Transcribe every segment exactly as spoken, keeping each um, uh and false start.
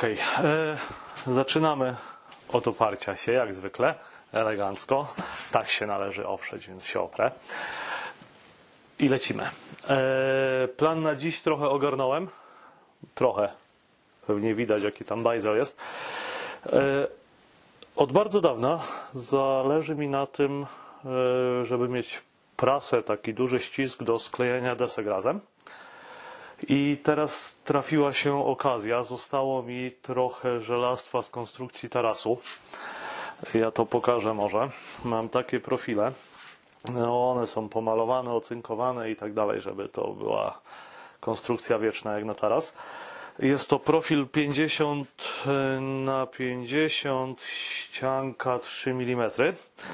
Okej, okay. Zaczynamy od oparcia się, jak zwykle, elegancko. Tak się należy oprzeć, więc się oprę. I lecimy. E, plan na dziś trochę ogarnąłem. Trochę. Pewnie widać, jaki tam bajzel jest. E, od bardzo dawna zależy mi na tym, e, żeby mieć prasę, taki duży ścisk do sklejenia desek razem. I teraz trafiła się okazja. Zostało mi trochę żelastwa z konstrukcji tarasu. Ja to pokażę może. Mam takie profile. No, one są pomalowane, ocynkowane i tak dalej, żeby to była konstrukcja wieczna jak na taras. Jest to profil pięćdziesiąt na pięćdziesiąt, ścianka trzy milimetry.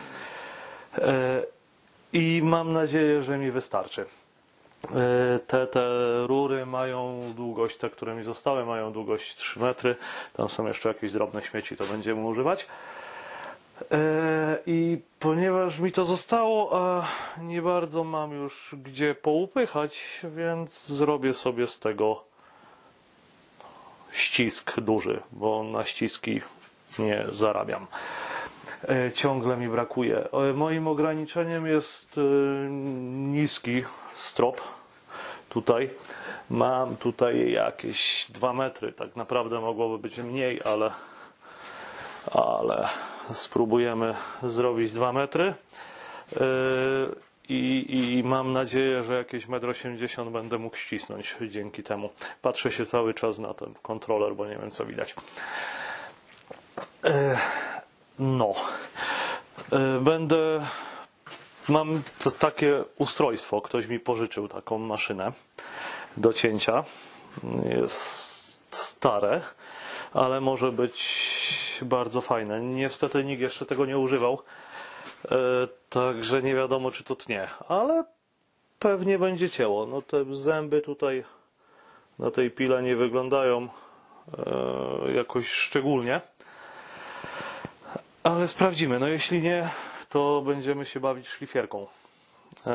I mam nadzieję, że mi wystarczy. Te, te rury mają długość, te, które mi zostały, mają długość trzy metry. Tam są jeszcze jakieś drobne śmieci, to będziemy używać. I ponieważ mi to zostało, a nie bardzo mam już gdzie poupychać, więc zrobię sobie z tego ścisk duży, bo na ściski nie zarabiam. Ciągle mi brakuje. Moim ograniczeniem jest niski strop. Tutaj mam tutaj jakieś dwa metry. Tak naprawdę mogłoby być mniej, ale, ale spróbujemy zrobić dwa metry. I, I mam nadzieję, że jakieś metr osiemdziesiąt będę mógł ścisnąć dzięki temu. Patrzę się cały czas na ten kontroler, bo nie wiem, co widać. No. Będę... Mam takie ustrojstwo. Ktoś mi pożyczył taką maszynę do cięcia. Jest stare, ale może być bardzo fajne. Niestety nikt jeszcze tego nie używał. Także nie wiadomo, czy to tnie. Ale pewnie będzie cięło. No te zęby tutaj na tej pile nie wyglądają jakoś szczególnie. Ale sprawdzimy. No jeśli nie, to będziemy się bawić szlifierką. Eee,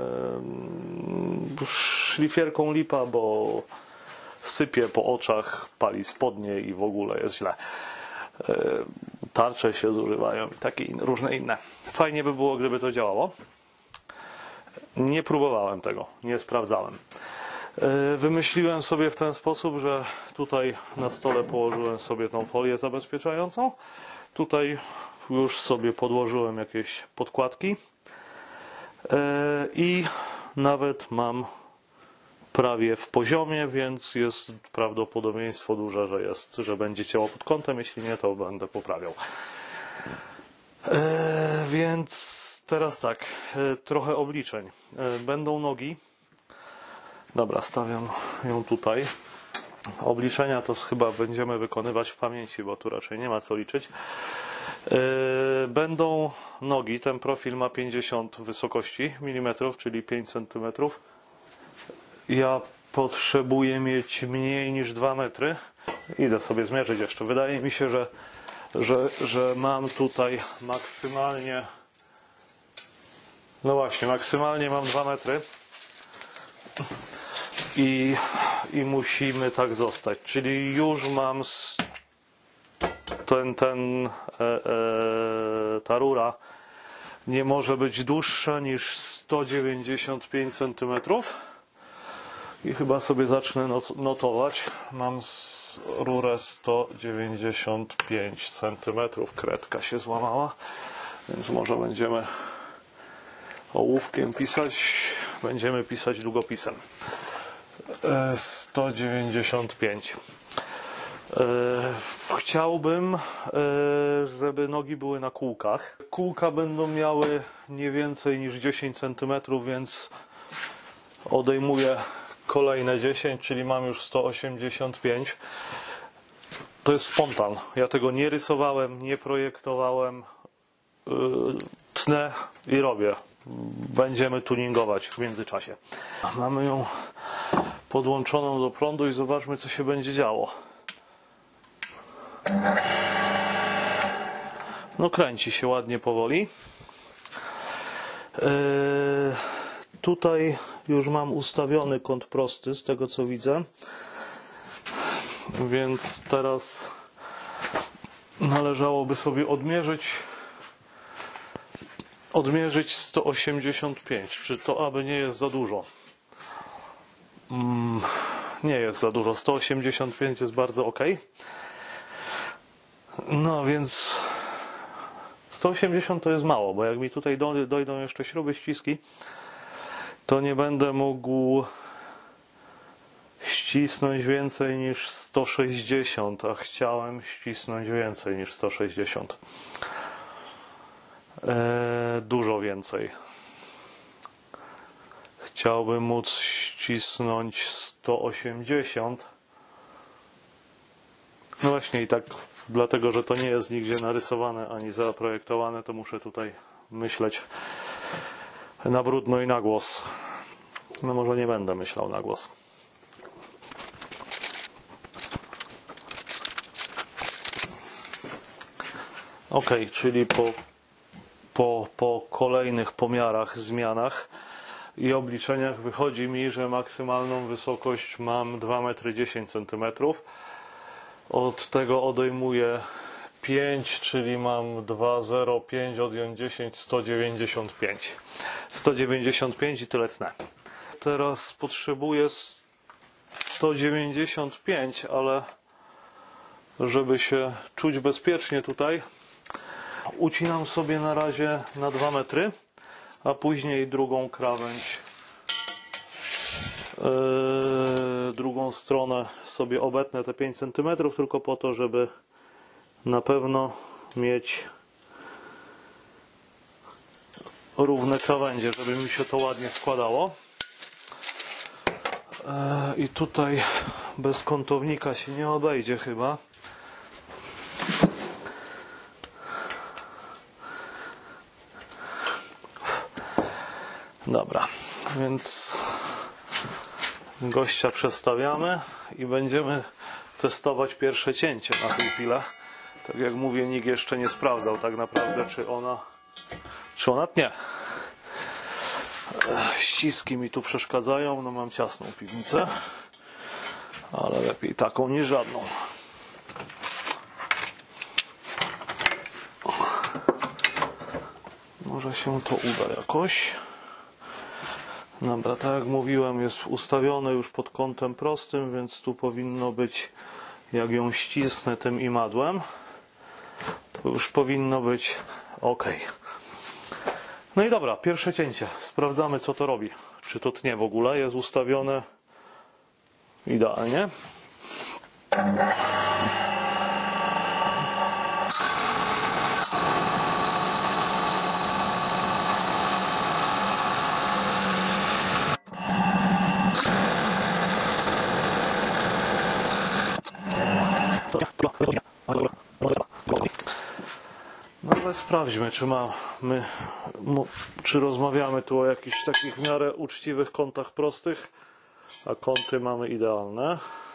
szlifierką lipa, bo sypie po oczach, pali spodnie i w ogóle jest źle. Eee, tarcze się zużywają i takie in, różne inne. Fajnie by było, gdyby to działało. Nie próbowałem tego, nie sprawdzałem. Eee, wymyśliłem sobie w ten sposób, że tutaj na stole położyłem sobie tą folię zabezpieczającą. Tutaj już sobie podłożyłem jakieś podkładki i nawet mam prawie w poziomie, więc jest prawdopodobieństwo duże, że jest, że będzie cięło pod kątem. Jeśli nie, to będę poprawiał. Więc teraz tak, trochę obliczeń. Będą nogi. Dobra, stawiam ją tutaj. Obliczenia to chyba będziemy wykonywać w pamięci, bo tu raczej nie ma co liczyć. Będą nogi. Ten profil ma pięćdziesiąt wysokości milimetrów, czyli pięć centymetrów. Ja potrzebuję mieć mniej niż dwa metry. Idę sobie zmierzyć jeszcze. Wydaje mi się, że, że, że mam tutaj maksymalnie, no właśnie, maksymalnie mam dwa metry. I, i musimy tak zostać. Czyli już mam ten, ten e, e, ta rura nie może być dłuższa niż sto dziewięćdziesiąt pięć centymetrów. I chyba sobie zacznę not, notować. Mam rurę sto dziewięćdziesiąt pięć centymetrów. Kredka się złamała, więc może będziemy ołówkiem pisać. Będziemy pisać długopisem. sto dziewięćdziesiąt pięć. Chciałbym, żeby nogi były na kółkach. Kółka będą miały nie więcej niż dziesięć centymetrów, więc odejmuję kolejne dziesięć, czyli mam już sto osiemdziesiąt pięć. To jest spontan. Ja tego nie rysowałem, nie projektowałem. Tnę i robię. Będziemy tuningować w międzyczasie. Mamy ją podłączoną do prądu i zobaczmy, co się będzie działo. No kręci się ładnie powoli. Yy, tutaj już mam ustawiony kąt prosty, z tego co widzę. Więc teraz należałoby sobie odmierzyć odmierzyć sto osiemdziesiąt pięć. Czy to aby nie jest za dużo? Mm, nie jest za dużo. sto osiemdziesiąt pięć jest bardzo ok. No więc sto osiemdziesiąt to jest mało, bo jak mi tutaj dojdą jeszcze śruby, ściski, to nie będę mógł ścisnąć więcej niż sto sześćdziesiąt, a chciałem ścisnąć więcej niż sto sześćdziesiąt. Eee, dużo więcej. Chciałbym móc ścisnąć sto osiemdziesiąt. No właśnie i tak, dlatego że to nie jest nigdzie narysowane ani zaprojektowane, to muszę tutaj myśleć na brudno i na głos. No może nie będę myślał na głos. Ok, czyli po, po, po kolejnych pomiarach, zmianach i obliczeniach wychodzi mi, że maksymalną wysokość mam dwa metry dziesięć centymetrów. Od tego odejmuję pięć, czyli mam dwa zero pięć odjąć dziesięć, sto dziewięćdziesiąt pięć. sto dziewięćdziesiąt pięć i tyle tnę. Teraz potrzebuję sto dziewięćdziesiąt pięć, ale żeby się czuć bezpiecznie tutaj, ucinam sobie na razie na dwa metry, a później drugą krawędź, yy, drugą stronę sobie obetnę te pięć centymetrów, tylko po to, żeby na pewno mieć równe krawędzie, żeby mi się to ładnie składało. Yy, I tutaj bez kątownika się nie obejdzie chyba. Dobra, więc gościa przestawiamy i będziemy testować pierwsze cięcie na tej pile. Tak jak mówię, nikt jeszcze nie sprawdzał tak naprawdę, czy ona czy ona tnie. Ściski mi tu przeszkadzają, no mam ciasną piwnicę, ale lepiej taką niż żadną. Może się to uda jakoś. Dobra, tak jak mówiłem, jest ustawione już pod kątem prostym, więc tu powinno być, jak ją ścisnę tym imadłem, to już powinno być ok. No i dobra, pierwsze cięcie. Sprawdzamy, co to robi. Czy to tnie w ogóle, jest ustawione idealnie. No ale sprawdźmy, czy mamy, czy rozmawiamy tu o jakichś takich w miarę uczciwych kątach prostych, a kąty mamy idealne,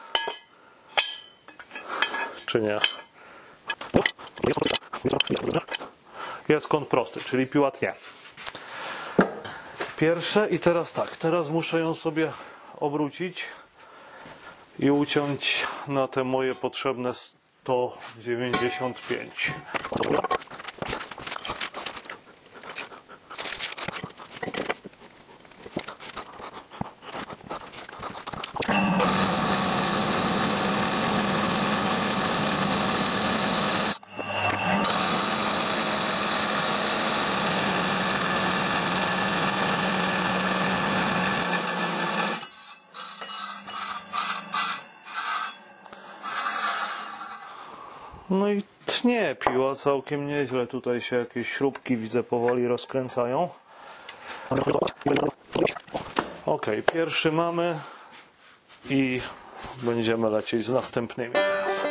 czy nie? Jest kąt prosty, czyli piła tnie. Pierwsze i teraz tak, teraz muszę ją sobie obrócić i uciąć na te moje potrzebne sto dziewięćdziesiąt pięć. No i tnie piła całkiem nieźle. Tutaj się jakieś śrubki, widzę, powoli rozkręcają. Ok, pierwszy mamy i będziemy lecieć z następnymi teraz.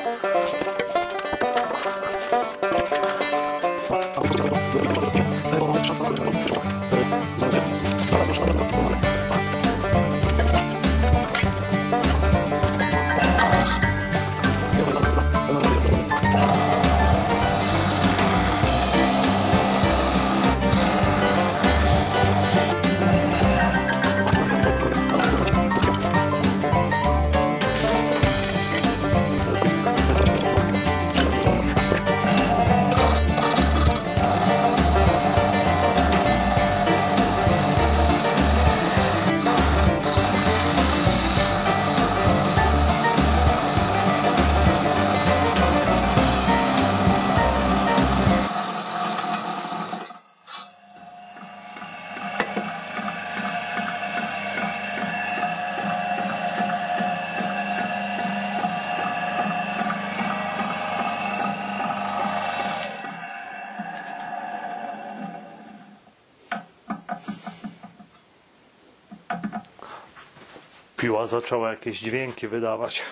piła zaczęła jakieś dźwięki wydawać.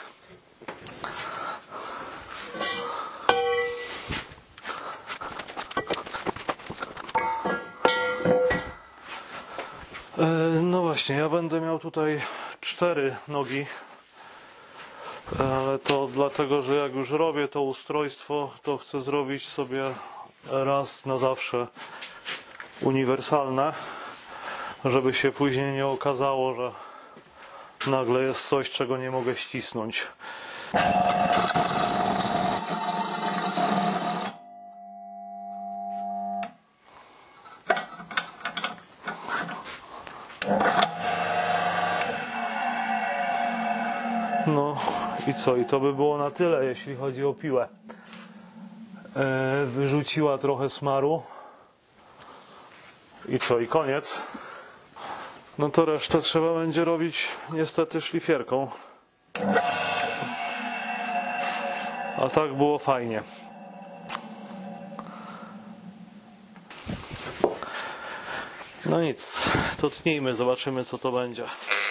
No właśnie, ja będę miał tutaj cztery nogi, ale to dlatego, że jak już robię to ustrojstwo, to chcę zrobić sobie raz na zawsze uniwersalne, żeby się później nie okazało, że nagle jest coś, czego nie mogę ścisnąć. No i co? I to by było na tyle, jeśli chodzi o piłę. E, wyrzuciła trochę smaru. I co? I koniec. No to resztę trzeba będzie robić niestety szlifierką. A tak było fajnie. No nic, to tnijmy, zobaczymy co to będzie.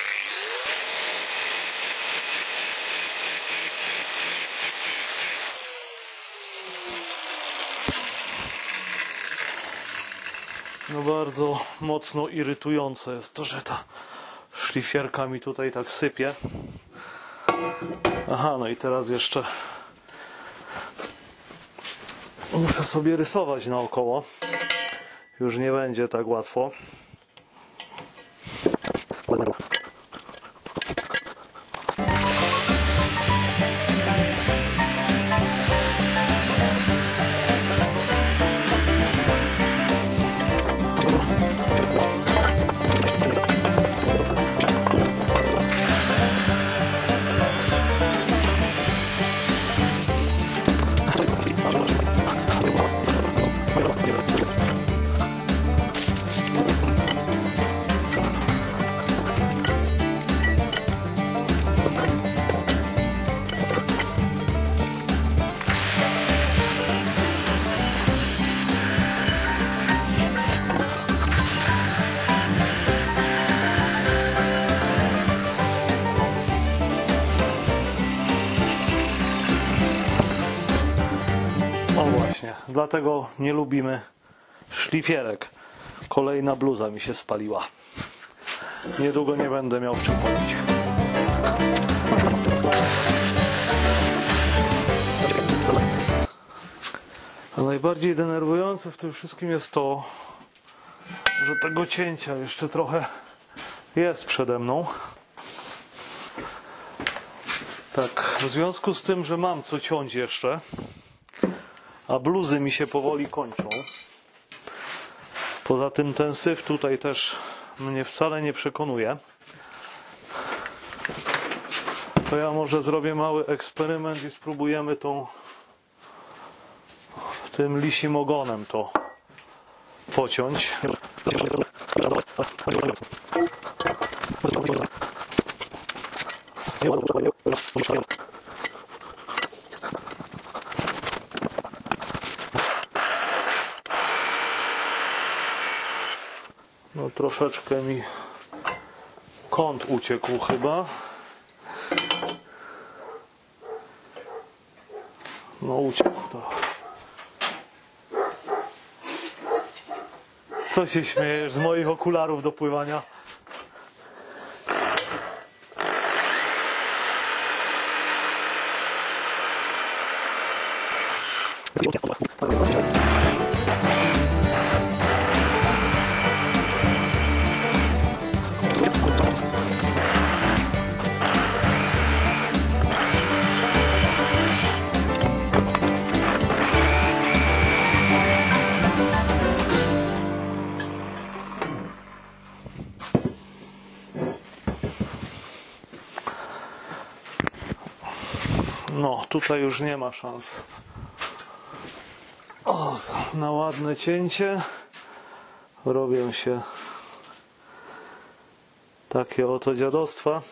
No bardzo mocno irytujące jest to, że ta szlifierka mi tutaj tak sypie. Aha, no i teraz jeszcze muszę sobie rysować naokoło. Już nie będzie tak łatwo. O właśnie, dlatego nie lubimy szlifierek. Kolejna bluza mi się spaliła. Niedługo nie będę miał w czym chodzić. A najbardziej denerwujące w tym wszystkim jest to, że tego cięcia jeszcze trochę jest przede mną. Tak, w związku z tym, że mam co ciąć jeszcze, a bluzy mi się powoli kończą. Poza tym ten syf tutaj też mnie wcale nie przekonuje. To ja może zrobię mały eksperyment i spróbujemy tą tym lisim ogonem to pociąć. No troszeczkę mi kąt uciekł chyba. No uciekł to. Co się śmiejesz z moich okularów do pływania? No, tutaj już nie ma szans. O, na ładne cięcie robią się takie oto dziadostwa.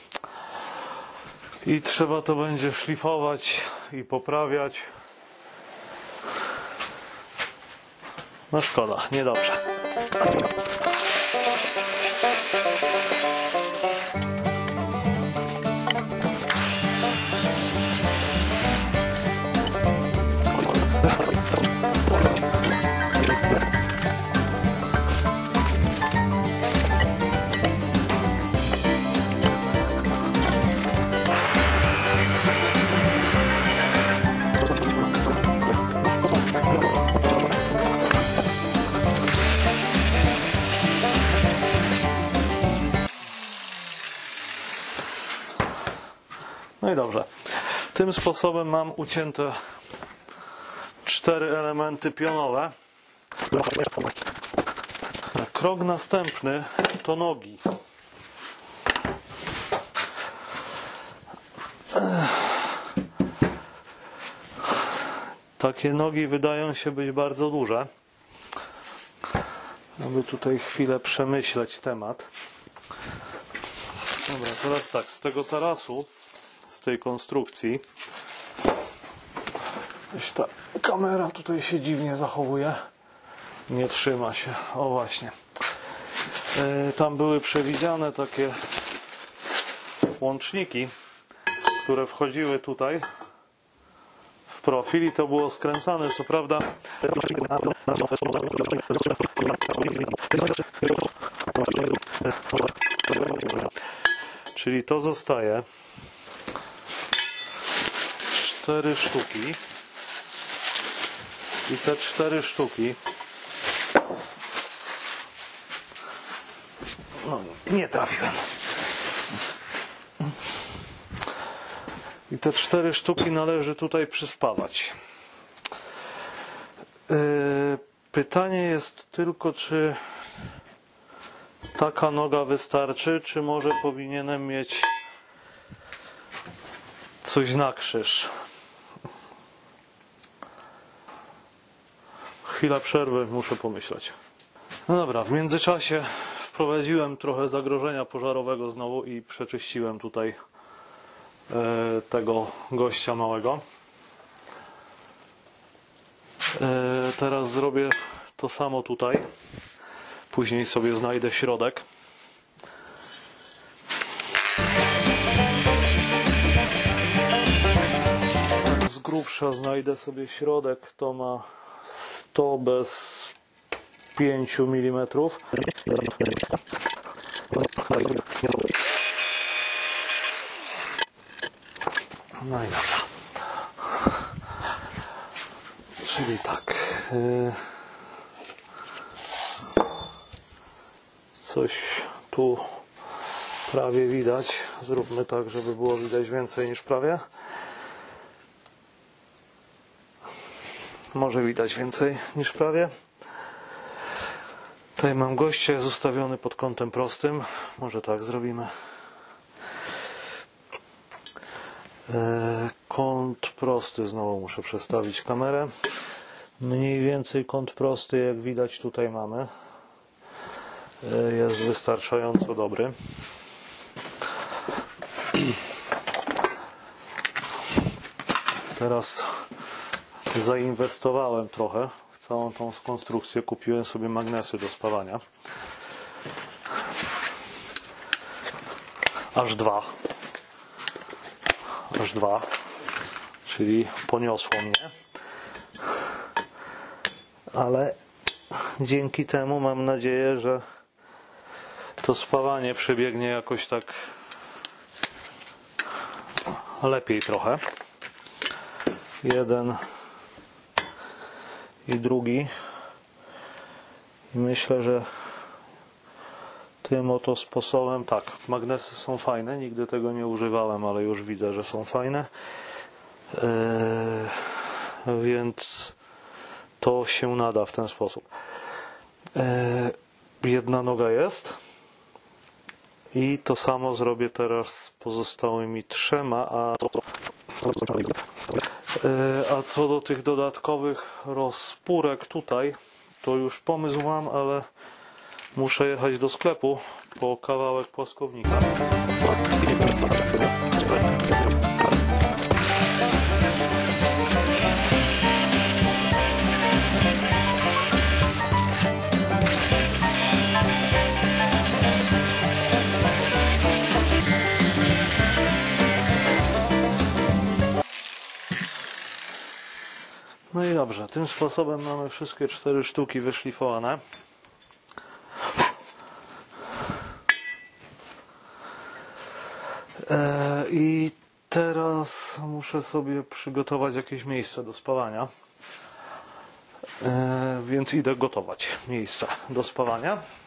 I trzeba to będzie szlifować i poprawiać. No szkoda, niedobrze. No i dobrze. Tym sposobem mam ucięte cztery elementy pionowe. Krok następny to nogi. Takie nogi wydają się być bardzo duże. Aby tutaj chwilę przemyśleć temat. Dobra, teraz tak, z tego tarasu, z tej konstrukcji, gdzieś ta kamera tutaj się dziwnie zachowuje, nie trzyma się, o właśnie. Yy, tam były przewidziane takie łączniki, które wchodziły tutaj w profil i to było skręcane, co prawda. Czyli to zostaje cztery sztuki i te cztery sztuki, no nie trafiłem, i te cztery sztuki należy tutaj przyspawać. Pytanie jest tylko, czy taka noga wystarczy, czy może powinienem mieć coś na krzyż. Chwila przerwy, muszę pomyśleć. No dobra, w międzyczasie wprowadziłem trochę zagrożenia pożarowego znowu i przeczyściłem tutaj e, tego gościa małego. E, teraz zrobię to samo tutaj. Później sobie znajdę środek. Z grubsza znajdę sobie środek. To ma sto bez pięciu milimetrów. No i dobra. Czyli tak. Coś tu prawie widać. Zróbmy tak, żeby było widać więcej niż prawie. Może widać więcej niż prawie. Tutaj mam gościa, jest ustawiony pod kątem prostym. Może tak zrobimy. Kąt prosty, znowu muszę przestawić kamerę. Mniej więcej kąt prosty, jak widać, tutaj mamy. Jest wystarczająco dobry. Teraz zainwestowałem trochę w całą tą konstrukcję. Kupiłem sobie magnesy do spawania. Aż dwa. Aż dwa. Czyli poniosło mnie. Ale dzięki temu mam nadzieję, że to spawanie przebiegnie jakoś tak lepiej trochę. Jeden i drugi. I myślę, że tym oto sposobem, tak, magnesy są fajne, nigdy tego nie używałem, ale już widzę, że są fajne. Eee, więc to się nada w ten sposób. Eee, jedna noga jest. I to samo zrobię teraz z pozostałymi trzema, a, a co do tych dodatkowych rozpórek tutaj, to już pomysł mam, ale muszę jechać do sklepu po kawałek płaskownika. No i dobrze, tym sposobem mamy wszystkie cztery sztuki wyszlifowane. I teraz muszę sobie przygotować jakieś miejsce do spawania. Więc idę gotować miejsce do spawania.